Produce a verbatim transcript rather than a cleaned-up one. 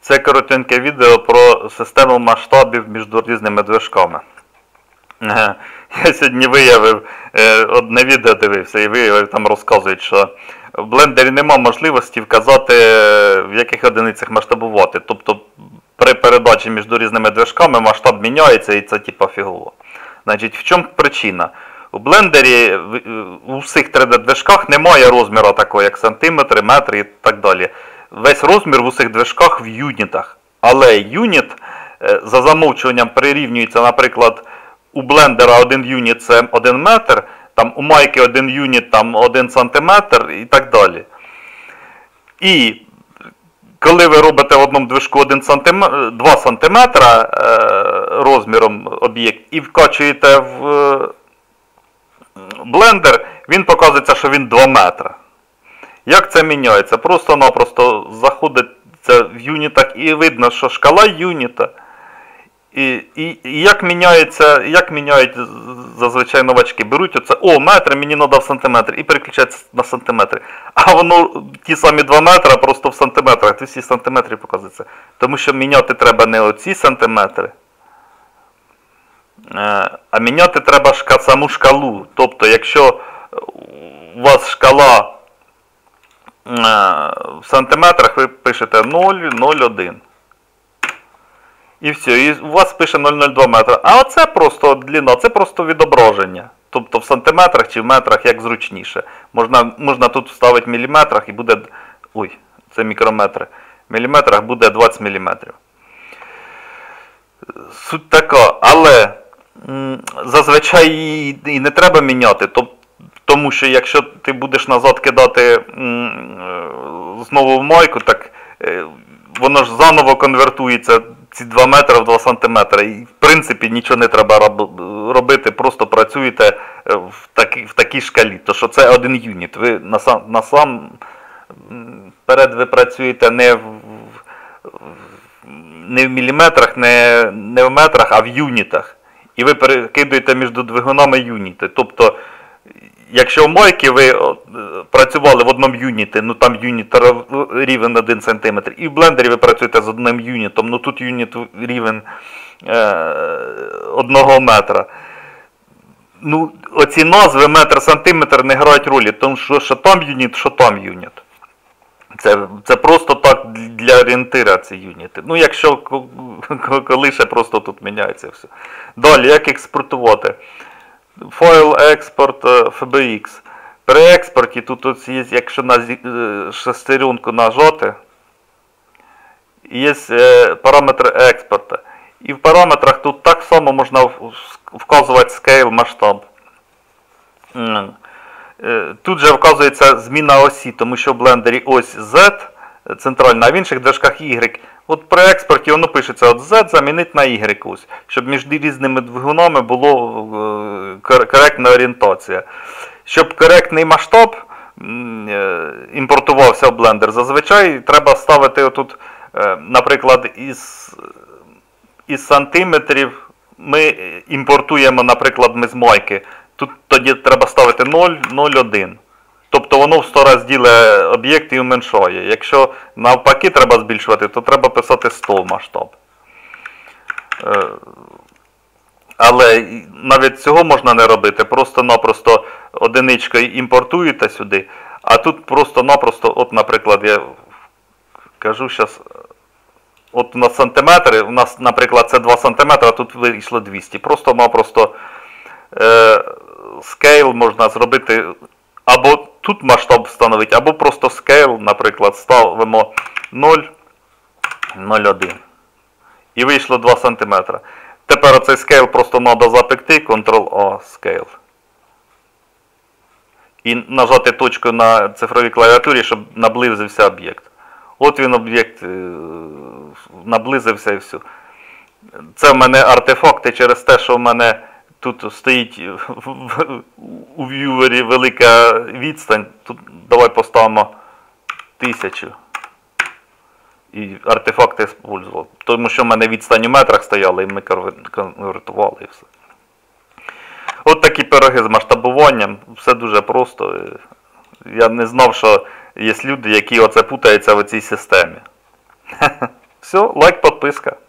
Це коротеньке відео про систему масштабів між різними движками. Я сьогодні виявив, одне відео дивився і виявив, там розказують, що в блендері нема можливості вказати, в яких одиницях масштабувати. Тобто при передачі між різними движками масштаб міняється і це типа фігово. Значить, в чому причина? У блендері у всіх три де-движках немає розміру такого, як сантиметри, метри і так далі. Весь розмір в усіх движках в юнітах. Але юніт за замовчуванням прирівнюється, наприклад, у блендера один юніт це один метр, там у майки один юніт там один сантиметр і так далі. І коли ви робите в одному движку один сантиметр, два сантиметра розміром об'єкт і вкачуєте в блендер, він показується, що він два метри. Як це міняється? Просто-напросто заходиться в юнітах і видно, що шкала юніта. І, і, і як міняється, як міняють зазвичай новачки? Беруть оце, о, метр, мені треба в сантиметр, і переключаються на сантиметри. А воно, ті самі два метри, просто в сантиметрах, ті всі сантиметри показуються. Тому що міняти треба не оці сантиметри, а міняти треба шка, саму шкалу. Тобто, якщо у вас шкала в сантиметрах, ви пишете нуль нуль один. І все, і у вас пише нуль нуль два метра. А оце просто длина, це просто відображення. Тобто в сантиметрах чи в метрах, як зручніше. Можна, можна тут вставити в міліметрах і буде, ой, це мікрометри. В міліметрах буде двадцять міліметрів. Суть така, але м, зазвичай її і не треба міняти. Тому що якщо ти будеш назад кидати м, знову в майку, так е, воно ж заново конвертується ці два метри в два сантиметри. І в принципі нічого не треба робити, просто працюєте в такій, в такій шкалі. То що це один юніт. Ви насам, насам перед ви працюєте не в, не в міліметрах, не, не в метрах, а в юнітах. І ви перекидуєте між двигунами юніти. Тобто, якщо в майки ви працювали в одному юніті, ну там юніт рівень один сантиметр, і в блендері ви працюєте з одним юнітом, ну тут юніт рівень е, одного метра. Ну, оці назви метр-сантиметр не грають ролі, тому що що там юніт, що там юніт. Це, це просто так для орієнтира ці юніти. Ну, якщо коли ще просто тут міняється все. Далі, як експортувати? Файл експорт еф бе ікс. При експорті тут ось є, якщо на шестеренку нажати, є параметри експорту. І в параметрах тут так само можна вказувати scale, масштаб. Тут же вказується зміна осі, тому що в блендері ось Z центральна, а в інших движках Y. От при експорті воно пишеться от Z замінити на Y ось, щоб між різними двигунами було коректна орієнтація. Щоб коректний масштаб імпортувався в блендер, зазвичай треба ставити отут, наприклад, із, із сантиметрів ми імпортуємо, наприклад, ми з майки. Тут тоді треба ставити нуль нуль один. Тобто воно в сто разів ділить об'єкт і уменшує. Якщо навпаки треба збільшувати, то треба писати сто масштаб. Але навіть цього можна не робити. Просто-напросто одиничкою імпортуєте сюди, а тут просто-напросто, от, наприклад, я кажу зараз, от у нас сантиметри, у нас, наприклад, це два сантиметри, а тут вийшло двісті. Просто-напросто е, scale можна зробити, або тут масштаб встановити, або просто scale, наприклад, ставимо нуль нуль один. І вийшло два сантиметри. Тепер оцей scale просто треба запекти, контрол-А, scale. І нажати точку на цифровій клавіатурі, щоб наблизився об'єкт. От він об'єкт наблизився і все. Це в мене артефакти через те, що в мене тут стоїть у в'ювері велика відстань. Тут давай поставимо тисячу. І артефакти використовував. Тому що в мене відстань у метрах стояла і ми конвертували і все. От такі пироги з масштабуванням. Все дуже просто. Я не знав, що є люди, які оце путаються в цій системі. Все. Все, лайк, підписка.